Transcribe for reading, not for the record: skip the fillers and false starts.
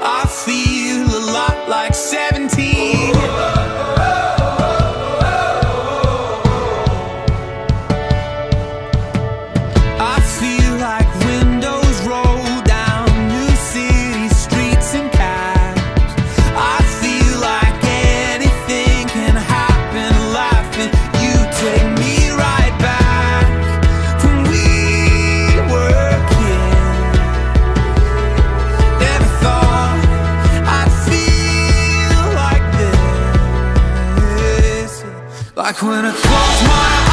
I feel a lot like 17. I feel like windows roll down new city streets and cabs. I feel like anything can happen, laughing. You take me right back when we were kids. Never thought I'd feel like this. Like when I close my eyes,